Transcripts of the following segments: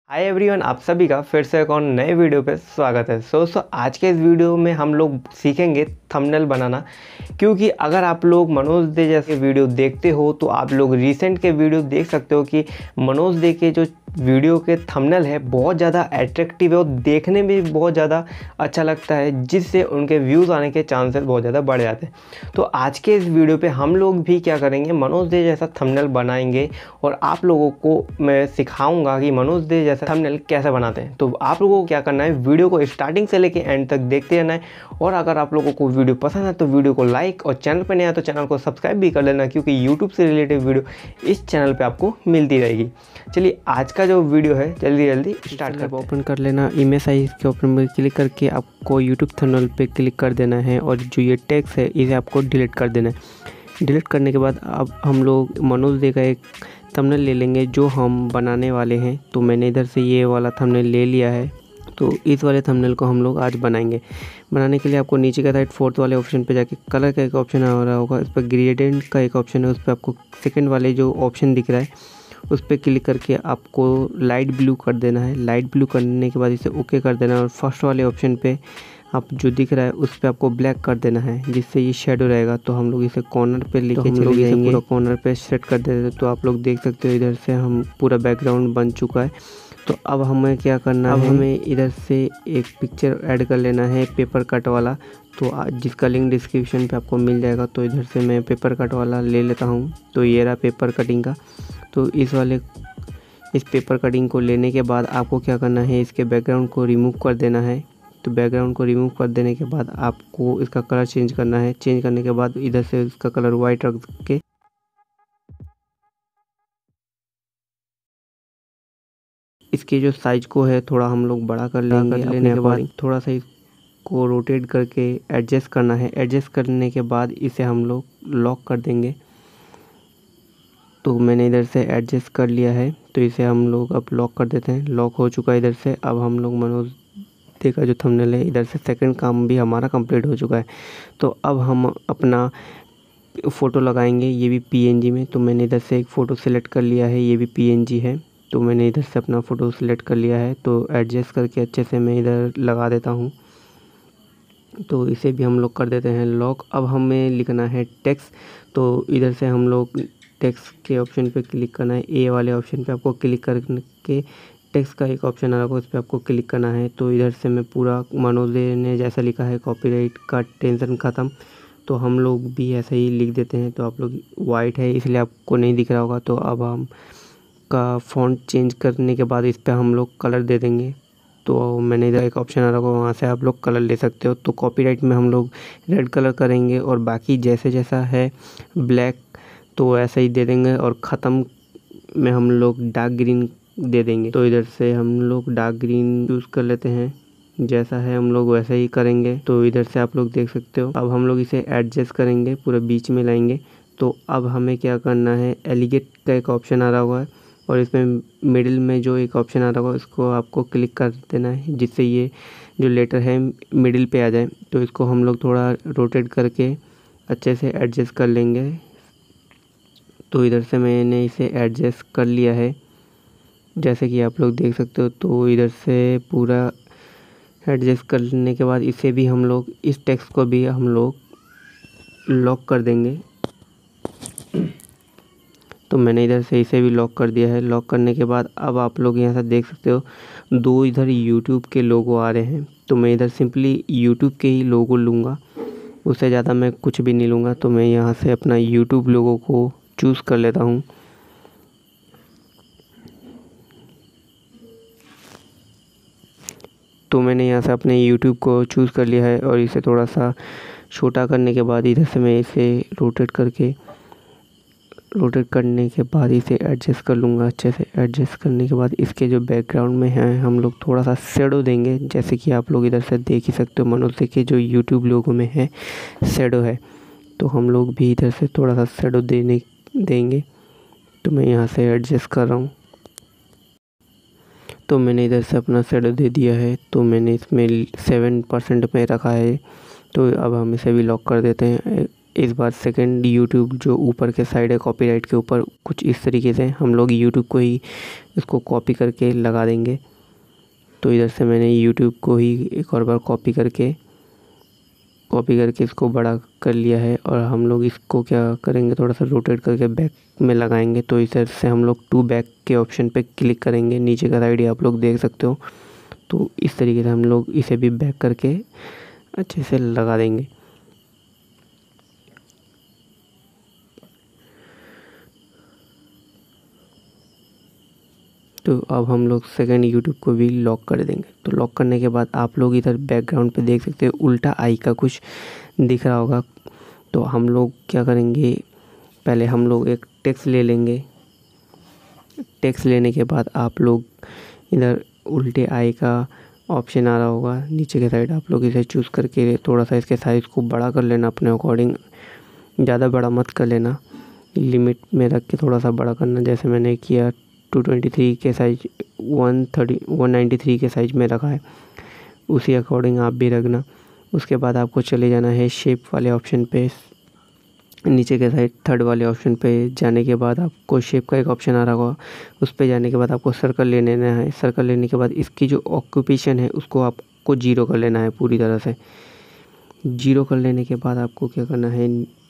Hi everyone, आप सभी का फिर से एक और नए वीडियो पे स्वागत है। दोस्तों आज के इस वीडियो में हम लोग सीखेंगे थंबनेल बनाना। क्योंकि अगर आप लोग मनोज दे जैसे वीडियो देखते हो तो आप लोग रिसेंट के वीडियो देख सकते हो कि मनोज दे के जो वीडियो के थंबनेल है बहुत ज़्यादा अट्रैक्टिव है और देखने में भी बहुत ज़्यादा अच्छा लगता है, जिससे उनके व्यूज़ आने के चांसेस बहुत ज़्यादा बढ़ जाते हैं। तो आज के इस वीडियो पे हम लोग भी क्या करेंगे, मनोज दे जैसा थंबनेल बनाएंगे और आप लोगों को मैं सिखाऊंगा कि मनोज दे जैसा थंबनेल कैसे बनाते हैं। तो आप लोगों को क्या करना है, वीडियो को स्टार्टिंग से लेके एंड तक देखते रहना है। और अगर आप लोगों को वीडियो पसंद है तो वीडियो को लाइक और चैनल पर नहीं आया तो चैनल को सब्सक्राइब भी कर लेना, क्योंकि यूट्यूब से रिलेटेड वीडियो इस चैनल पर आपको मिलती रहेगी। चलिए आज का जो वीडियो है जल्दी स्टार्ट करते हैं। ओपन कर लेना, इमेज साइज के ओपन पर क्लिक करके आपको यूट्यूब थंबनेल पे क्लिक कर देना है और जो ये टेक्स्ट है इसे आपको डिलीट कर देना है। डिलीट करने के बाद अब हम लोग मनोज दे का एक थंबनेल ले लेंगे जो हम बनाने वाले हैं। तो मैंने इधर से ये वाला थंबनेल ले लिया है। तो इस वाले थंबनेल को हम लोग आज बनाएंगे। बनाने के लिए आपको नीचे का साइड फोर्थ वाले ऑप्शन पे जाके कलर का एक ऑप्शन आ रहा होगा, इस पर ग्रेडिएंट का एक ऑप्शन है, उस पर आपको सेकंड वाले जो ऑप्शन दिख रहा है उस पर क्लिक करके आपको लाइट ब्लू कर देना है। लाइट ब्लू करने के बाद इसे ओके कर देना है और फर्स्ट वाले ऑप्शन पे आप जो दिख रहा है उस पर आपको ब्लैक कर देना है, जिससे ये शेडो रहेगा। तो हम लोग इसे कॉर्नर पे लेके चले जाएंगे, पूरा कॉर्नर पे सेट कर देते हैं। तो आप लोग देख सकते हो इधर से हम पूरा बैकग्राउंड बन चुका है। तो अब हमें क्या करना है, हमें इधर से एक पिक्चर ऐड कर लेना है पेपर कट वाला। तो जिसका लिंक डिस्क्रिप्शन पे आपको मिल जाएगा। तो इधर से मैं पेपर कट वाला ले लेता हूँ। तो ये रहा पेपर कटिंग का। तो इस पेपर कटिंग को लेने के बाद आपको क्या करना है, इसके बैकग्राउंड को रिमूव कर देना है। तो बैकग्राउंड को रिमूव कर देने के बाद आपको इसका कलर चेंज करना है। चेंज करने के बाद इधर से इसका कलर वाइट रख के इसके जो साइज को है थोड़ा हम लोग बड़ा कर लेंगे। लेने के बाद थोड़ा सा इसको रोटेट करके एडजस्ट करना है। एडजस्ट करने के बाद इसे हम लोग लॉक कर देंगे। तो मैंने इधर से एडजस्ट कर लिया है। तो इसे हम लोग अब लॉक कर देते हैं। लॉक हो चुका है इधर से। अब हम लोग मनोज दे का जो थंबनेल है इधर से सेकंड काम भी हमारा कंप्लीट हो चुका है। तो अब हम अपना फ़ोटो लगाएंगे, ये भी पीएनजी में। तो मैंने इधर से एक फ़ोटो सेलेक्ट कर लिया है, ये भी पीएनजी है। तो मैंने इधर से अपना फ़ोटो सेलेक्ट कर लिया है। तो एडजस्ट करके अच्छे से मैं इधर लगा देता हूँ। तो इसे भी हम लोग कर देते हैं लॉक। अब हमें लिखना है टेक्स्ट। तो इधर से हम लोग टेक्स्ट के ऑप्शन पे क्लिक करना है। ए वाले ऑप्शन पे आपको क्लिक करके टेक्स्ट का एक ऑप्शन आ रहा होगा, उस पर आपको क्लिक करना है। तो इधर से मैं पूरा मनोज ने जैसा लिखा है कॉपीराइट का टेंशन ख़त्म, तो हम लोग भी ऐसे ही लिख देते हैं। तो आप लोग वाइट है इसलिए आपको नहीं दिख रहा होगा। तो अब हम का फ़ॉन्ट चेंज करने के बाद इस पर हम लोग कलर दे देंगे। तो मैंने इधर एक ऑप्शन आ रहा होगा, वहाँ से आप लोग कलर ले सकते हो। तो कॉपीराइट में हम लोग रेड कलर करेंगे और बाकी जैसे जैसा है ब्लैक तो ऐसा ही दे देंगे। और ख़त्म में हम लोग डार्क ग्रीन दे देंगे। तो इधर से हम लोग डार्क ग्रीन चूज़ कर लेते हैं, जैसा है हम लोग वैसा ही करेंगे। तो इधर से आप लोग देख सकते हो। अब हम लोग इसे एडजस्ट करेंगे, पूरा बीच में लाएंगे। तो अब हमें क्या करना है, एलिगेट का एक ऑप्शन आ रहा हुआ है और इसमें मिडिल में जो एक ऑप्शन आ रहा होगा इसको आपको क्लिक कर देना है, जिससे ये जो लेटर है मिडिल पे आ जाए। तो इसको हम लोग थोड़ा रोटेट करके अच्छे से एडजस्ट कर लेंगे। तो इधर से मैंने इसे एडजस्ट कर लिया है, जैसे कि आप लोग देख सकते हो। तो इधर से पूरा एडजस्ट करने के बाद इसे भी हम लोग, इस टेक्स्ट को भी हम लोग लॉक कर देंगे। तो मैंने इधर से इसे भी लॉक कर दिया है। लॉक करने के बाद अब आप लोग यहाँ से देख सकते हो दो इधर यूट्यूब के लोगो आ रहे हैं। तो मैं इधर सिंपली यूट्यूब के ही लोगो लूँगा, उससे ज़्यादा मैं कुछ भी नहीं लूँगा। तो मैं यहाँ से अपना यूट्यूब लोगो को चूज़ कर लेता हूँ। तो मैंने यहाँ से अपने यूट्यूब को चूज़ कर लिया है और इसे थोड़ा सा छोटा करने के बाद इधर से मैं इसे रोटेट करने के बाद इसे एडजस्ट कर लूँगा। अच्छे से एडजस्ट करने के बाद इसके जो बैकग्राउंड में है हम लोग थोड़ा सा शेडो देंगे, जैसे कि आप लोग इधर से देख ही सकते हो। मनोज देखिए जो यूट्यूब लोगों में है शेडो है, तो हम लोग भी इधर से थोड़ा सा शेडो देंगे। तो मैं यहाँ से एडजस्ट कर रहा हूँ। तो मैंने इधर से अपना शेडो दे दिया है। तो मैंने इसमें 7% में रखा है। तो अब हम इसे भी लॉक कर देते हैं। इस बार सेकंड यूट्यूब जो ऊपर के साइड है कॉपीराइट के ऊपर, कुछ इस तरीके से हम लोग यूट्यूब को ही इसको कॉपी करके लगा देंगे। तो इधर से मैंने यूट्यूब को ही एक और बार कॉपी करके इसको बड़ा कर लिया है। और हम लोग इसको क्या करेंगे, थोड़ा सा रोटेट करके बैक में लगाएंगे। तो इधर से हम लोग टू बैक के ऑप्शन पे क्लिक करेंगे, नीचे का साइड आप लोग देख सकते हो। तो इस तरीके से हम लोग इसे भी बैक करके अच्छे से लगा देंगे। तो अब हम लोग सेकंड यूट्यूब को भी लॉक कर देंगे। तो लॉक करने के बाद आप लोग इधर बैकग्राउंड पे देख सकते हो उल्टा आई का कुछ दिख रहा होगा। तो हम लोग क्या करेंगे, पहले हम लोग एक टेक्स्ट ले लेंगे। टेक्स्ट लेने के बाद आप लोग इधर उल्टे आई का ऑप्शन आ रहा होगा नीचे के साइड, आप लोग इसे चूज़ करके थोड़ा सा इसके साइज़ को बड़ा कर लेना अपने अकॉर्डिंग। ज़्यादा बड़ा मत कर लेना, लिमिट में रख के थोड़ा सा बड़ा करना। जैसे मैंने किया 223 के साइज 193 के साइज में रखा है, उसी अकॉर्डिंग आप भी रखना। उसके बाद आपको चले जाना है शेप वाले ऑप्शन पे, नीचे के साइड थर्ड वाले ऑप्शन पे जाने के बाद आपको शेप का एक ऑप्शन आ रहा होगा, उस पे जाने के बाद आपको सर्कल ले लेना है। सर्कल लेने के बाद इसकी जो ऑक्यूपेशन है उसको आपको 0 कर लेना है पूरी तरह से। 0 कर लेने के बाद आपको क्या करना है,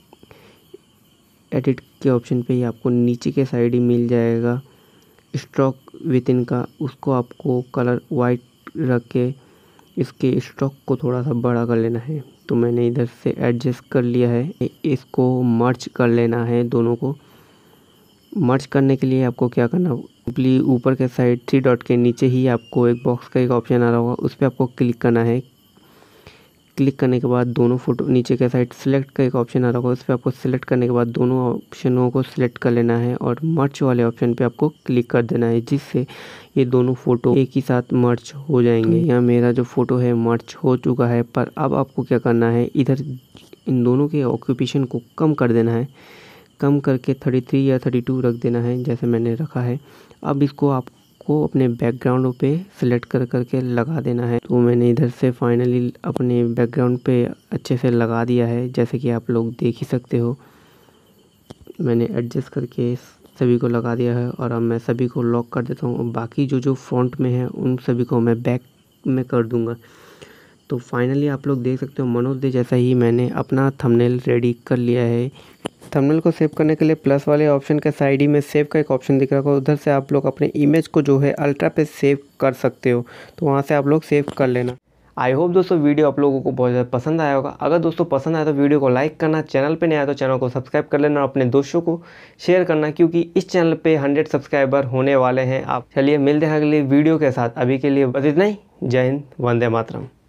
एडिट के ऑप्शन पे ही आपको नीचे के साइड ही मिल जाएगा स्ट्रोक विद इन का, उसको आपको कलर वाइट रख के इसके स्ट्रोक को थोड़ा सा बड़ा कर लेना है। तो मैंने इधर से एडजस्ट कर लिया है। इसको मर्ज कर लेना है, दोनों को मर्ज करने के लिए आपको क्या करना, सिंपली ऊपर के साइड 3 डॉट के नीचे ही आपको एक बॉक्स का एक ऑप्शन आ रहा होगा, उस पर आपको क्लिक करना है। क्लिक करने के बाद दोनों फोटो, नीचे के साइड सिलेक्ट का एक ऑप्शन आ रहा होगा, उस पर आपको सिलेक्ट करने के बाद दोनों ऑप्शनों को सिलेक्ट कर लेना है और मर्ज वाले ऑप्शन पे आपको क्लिक कर देना है, जिससे ये दोनों फ़ोटो एक ही साथ मर्ज हो जाएंगे। यहाँ मेरा जो फ़ोटो है मर्ज हो चुका है, पर अब आपको क्या करना है, इधर इन दोनों के ऑक्यूपेशन को कम कर देना है। कम करके 33 या 32 रख देना है, जैसे मैंने रखा है। अब इसको आपको अपने बैकग्राउंड पे सिलेक्ट कर करके लगा देना है। तो मैंने इधर से फाइनली अपने बैकग्राउंड पे अच्छे से लगा दिया है, जैसे कि आप लोग देख ही सकते हो। मैंने एडजस्ट करके सभी को लगा दिया है और अब मैं सभी को लॉक कर देता हूँ। बाकी जो फ़ॉन्ट में है उन सभी को मैं बैक में कर दूँगा। तो फाइनली आप लोग देख सकते हो मनोज दे जैसा ही मैंने अपना थंबनेल रेडी कर लिया है। थंबनेल को सेव करने के लिए प्लस वाले ऑप्शन के साइड ही में सेव का एक ऑप्शन दिख रहा होगा, उधर से आप लोग अपने इमेज को जो है अल्ट्रा पे सेव कर सकते हो, तो वहाँ से आप लोग सेव कर लेना। आई होप दोस्तों वीडियो आप लोगों को बहुत ज़्यादा पसंद आया होगा। अगर दोस्तों पसंद आया तो वीडियो को लाइक करना, चैनल पे नहीं आया तो चैनल को सब्सक्राइब कर लेना और अपने दोस्तों को शेयर करना, क्योंकि इस चैनल पे 100 सब्सक्राइबर होने वाले हैं। आप चलिए मिलते हैं अगली वीडियो के साथ, अभी के लिए बस इतना ही। जय हिंद, वंदे मातरम।